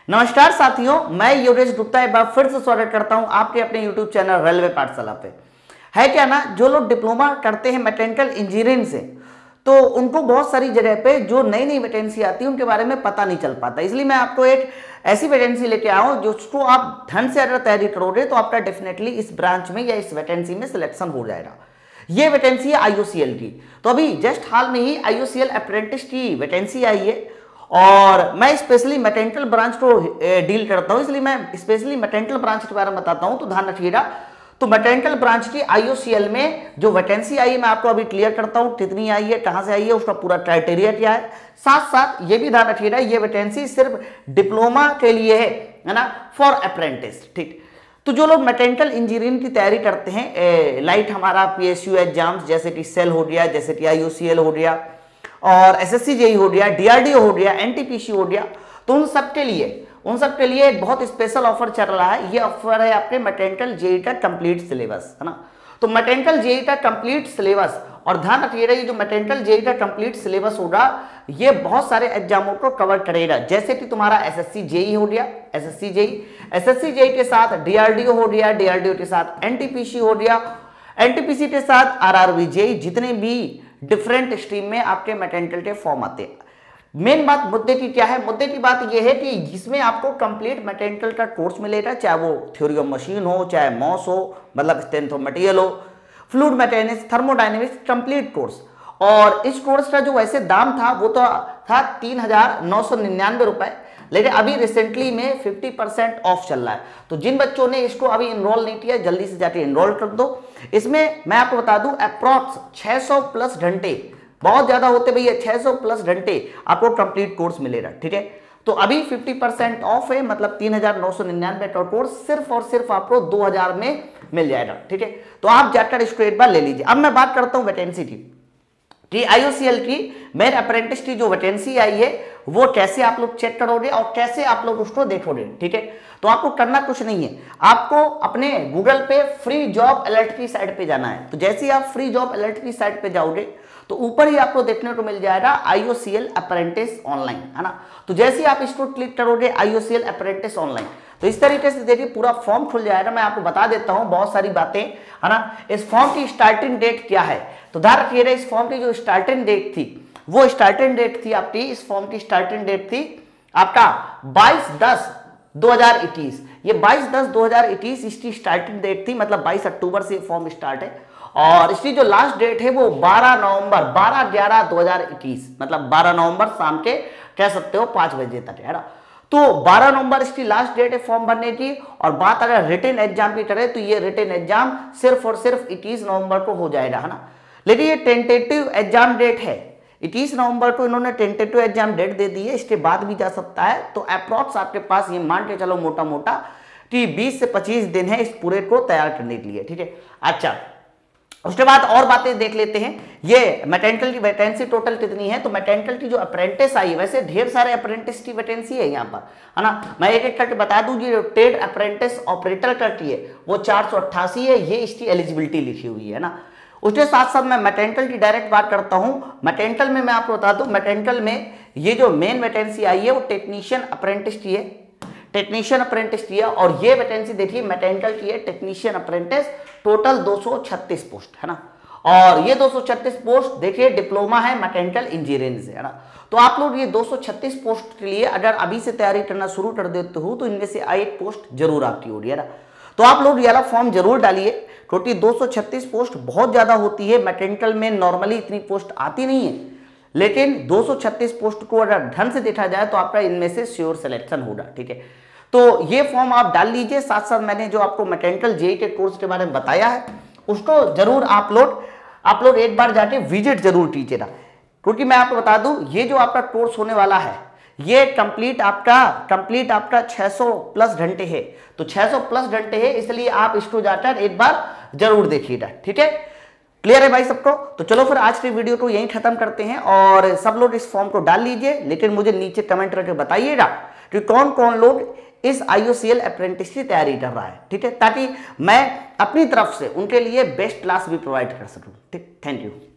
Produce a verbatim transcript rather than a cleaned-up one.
नमस्कार साथियों, मैं योगेश गुप्ता एक बार फिर से स्वागत करता हूं आपके अपने यूट्यूब चैनल रेलवे पाठशाला पे। है क्या ना, जो लोग डिप्लोमा करते हैं मैकेनिकल इंजीनियरिंग से, तो उनको बहुत सारी जगह पे जो नई नई वैकेंसी आती है उनके बारे में पता नहीं चल पाता। इसलिए मैं आपको एक ऐसी वैकेंसी लेके आया हूँ जिसको आप ढंग से अगर तैयारी करोगे तो आपका डेफिनेटली इस ब्रांच में या इस वैकेंसी में सिलेक्शन हो जाएगा। ये वैकेंसी है आई ओ सी एल की। तो अभी जस्ट हाल में ही I O C L apprentice की वैकेंसी आई है और मैं स्पेशली मैकेनिकल ब्रांच को डील करता हूँ, इसलिए मैं स्पेशली मैकेनिकल ब्रांच के बारे में बताता हूँ, तो ध्यान रखिएगा। तो मैकेनिकल ब्रांच की आई ओ सी एल में जो वैकेंसी आई है मैं आपको अभी क्लियर करता हूँ, कितनी आई है, कहाँ से आई है, उसका पूरा क्राइटेरिया क्या है। साथ साथ ये भी ध्यान रखिएगा, ये वैकेंसी सिर्फ डिप्लोमा के लिए है, है ना, फॉर अप्रेंटिस। ठीक, तो जो लोग मैकेनिकल इंजीनियरिंग की तैयारी करते हैं, लाइक हमारा पी एस यू एग्जाम्स जैसे कि सेल हो गया, जैसे कि आई ओ सी एल हो गया और S S C J E हो गया, डी आर डी ओ हो गया, एन टी पी सी हो गया, तो उन सब के लिए उन सब के लिए एक बहुत स्पेशल ऑफर चल रहा है। ये ऑफर है आपके मैकेनिकल जे ई का कंप्लीट सिलेबस, है ना। तो मैकेनिकल जे ई का कंप्लीट सिलेबस, और ध्यान रखिएगा ये जो मैकेनिकल जे ई का कंप्लीट सिलेबस होगा ये बहुत सारे एग्जामों को कवर करेगा, जैसे कि तुम्हारा S S C J E हो गया, S S C J E, S S C J E के साथ डी आर डी ओ हो गया, डी आर डी ओ के साथ एन टी पी सी हो गया, एन टी पी सी के साथ R R B J E, जितने भी डिफरेंट स्ट्रीम में आपके मैकेनिकल के फॉर्म आते हैं। मेन बात मुद्दे की क्या है, मुद्दे की बात यह है कि जिसमें आपको कंप्लीट मैकेनिकल का कोर्स मिलेगा, चाहे वो थ्योरी ऑफ मशीन हो, चाहे मॉस हो, मतलब स्ट्रेंथ ऑफ मटेरियल हो, fluid mechanics, thermodynamics, complete course. और इस कोर्स का जो वैसे दाम था वो तो था तीन हजार नौ सौ निन्यानवे रुपए, लेकिन अभी रिसेंटली में पचास परसेंट ऑफ चल रहा है। तो जिन बच्चों ने इसको अभी इनरोल नहीं किया जल्दी से जाके इनरोल कर दो। इसमें मैं आपको बता दूं अप्रॉक्स छह सौ प्लस घंटे, बहुत ज्यादा होते भैया, छह सौ प्लस घंटे आपको कंप्लीट कोर्स मिलेगा। ठीक है, तो अभी पचास परसेंट ऑफ है, मतलब तीन हजार नौ सौ निन्यानवे का कोर्स सिर्फ और सिर्फ आपको दो हजार में मिल जाएगा। ठीक है, तो आप जाकर इसको एक बार ले लीजिए। अब मैं बात करता हूं वैकेंसी की, कि आई ओ सी एल की मेन अप्रेंटिस की जो वैकेंसी आई है वो कैसे आप लोग चेक करोगे और कैसे आप लोग उसको देखोगे। ठीक है, तो आपको करना कुछ नहीं है, आपको अपने गूगल पे फ्री जॉब अलर्ट की साइट पे जाना है। तो जैसे ही आप फ्री जॉब अलर्ट की साइट पे जाओगे तो ऊपर ही आपको देखने को मिल जाएगा I O C L apprentice online, है ना। तो जैसे ही आप इसको क्लिक करोगे I O C L apprentice online, तो इस तरीके से देखिए पूरा फॉर्म खुल जाएगा। मैं आपको बता देता हूं बहुत सारी बातें, है ना। इस फॉर्म की स्टार्टिंग डेट क्या है, तो ध्यान रखिएगा इस फॉर्म की जो स्टार्टिंग डेट थी वो स्टार्टिंग डेट थी आपकी, इस फॉर्म की स्टार्टिंग डेट थी आपका बाईस दस दो हजार इक्कीस। ये बाईस दस दो हजार इक्कीस इसकी स्टार्टिंग डेट थी, मतलब बाईस अक्टूबर से फॉर्म स्टार्ट है। और इसकी जो लास्ट डेट है वो बारह नवंबर बारह ग्यारह दो हजार इक्कीस, मतलब बारह नवंबर शाम के कह सकते हो पांच बजे तक, है ना। तो बारह नवंबर इसकी लास्ट डेट है फॉर्म भरने की। और बात अगर रिटन एग्जाम की करें तो ये रिटन एग्जाम सिर्फ और सिर्फ इक्कीस नवंबर को हो जाएगा, है ना। लेकिन ये टेंटेटिव एग्जाम डेट है, इक्कीस नवंबर को इन्होंने टेंटेटिव एग्जाम डेट दे दी है, इसके बाद भी जा सकता है। तो अप्रॉक्स आपके पास ये मान के चलो मोटा मोटा कि बीस से पच्चीस दिन है इस पूरे को तैयार करने के लिए। ठीक है, अच्छा उसके बाद और बातें देख लेते हैं। ये मैकेनिकल की वैकेंसी टोटल कितनी है, तो मैकेनिकल की जो अप्रेंटिस आई है, वैसे ढेर सारे अप्रेंटिस की वैकेंसी है यहाँ पर, है ना। मैं एक एक करके बता दूं, जो ट्रेड अप्रेंटिस ऑपरेटर करती है वो चार सौ अट्ठासी है, ये इसकी एलिजिबिलिटी लिखी हुई है ना। उसके साथ साथ मैं मैकेनिकल की डायरेक्ट बात करता हूं। मैकेनिकल में मैं आपको बता दूं, मैकेनिकल में ये जो मेन वैकेंसी आई है वो टेक्नीशियन अप्रेंटिस की है, टेक्नीशियन अप्रेंटिस की है। और ये वैकेंसी देखिए मैकेनिकल की है, टेक्नीशियन अप्रेंटिस, टोटल दो सौ छत्तीस पोस्ट, है ना। और ये दो सौ छत्तीस पोस्ट देखिए डिप्लोमा है मैकेनिकल इंजीनियरिंग से, है ना। तो आप लोग ये दो सौ छत्तीस पोस्ट के लिए अगर अभी से तैयारी करना शुरू कर देते हो तो इनमें से एक पोस्ट जरूर आपकी होगी, है ना। तो आप लोग ये वाला फॉर्म जरूर डालिए, क्योंकि दो सौ छत्तीस पोस्ट बहुत ज्यादा होती है। मैकेनिकल में नॉर्मली इतनी पोस्ट आती नहीं है, लेकिन दो सौ छत्तीस पोस्ट को अगर ढंग से देखा जाए तो आपका इनमें से श्योर सिलेक्शन होगा। ठीक है, तो ये फॉर्म आप डाल लीजिए। साथ साथ मैंने जो आपको मैकेनिकल जे ई के कोर्स के बारे में बताया है उसको जरूर आप लोग आप लोग एक बार जाके विजिट जरूर कीजिएगा, क्योंकि मैं आपको बता दूं ये जो आपका कोर्स होने वाला है ये कंप्लीट आपका कंप्लीट आपका छह सौ प्लस घंटे है। तो छह सौ प्लस घंटे है, इसलिए आप इसको जाकर एक बार जरूर देखिएगा। ठीक है, क्लियर है भाई सबको। तो चलो फिर आज की वीडियो को यहीं खत्म करते हैं और सब लोग इस फॉर्म को डाल लीजिए, लेकिन मुझे नीचे कमेंट करके बताइएगा कि कौन कौन लोग इस आई ओ सी एल अप्रेंटिस की तैयारी कर रहा है। ठीक है, ताकि मैं अपनी तरफ से उनके लिए बेस्ट क्लास भी प्रोवाइड कर सकूं। ठीक, थैंक यू।